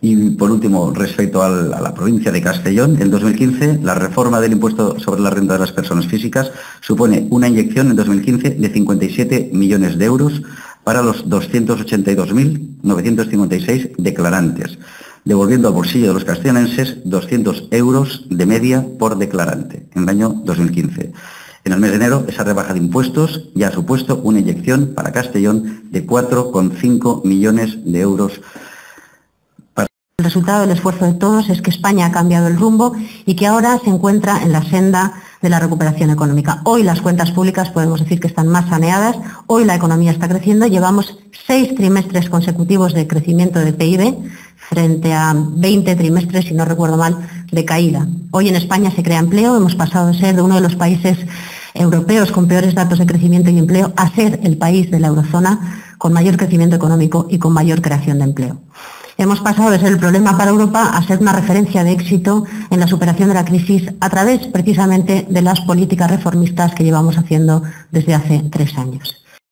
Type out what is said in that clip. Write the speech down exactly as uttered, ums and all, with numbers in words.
Y por último, respecto al, a la provincia de Castellón, en dos mil quince la reforma del impuesto sobre la renta de las personas físicas supone una inyección en dos mil quince de cincuenta y siete millones de euros para los doscientos ochenta y dos mil novecientos cincuenta y seis declarantes, devolviendo al bolsillo de los castellonenses doscientos euros de media por declarante en el año dos mil quince. En el mes de enero, esa rebaja de impuestos ya ha supuesto una inyección para Castellón de cuatro coma cinco millones de euros. El resultado del esfuerzo de todos es que España ha cambiado el rumbo y que ahora se encuentra en la senda de la recuperación económica. Hoy las cuentas públicas podemos decir que están más saneadas, hoy la economía está creciendo, llevamos seis trimestres consecutivos de crecimiento del P I B frente a veinte trimestres, si no recuerdo mal, de caída. Hoy en España se crea empleo, hemos pasado de ser de uno de los países europeos con peores datos de crecimiento y empleo a ser el país de la eurozona con mayor crecimiento económico y con mayor creación de empleo. Hemos pasado de ser el problema para Europa a ser una referencia de éxito en la superación de la crisis a través precisamente de las políticas reformistas que llevamos haciendo desde hace tres años.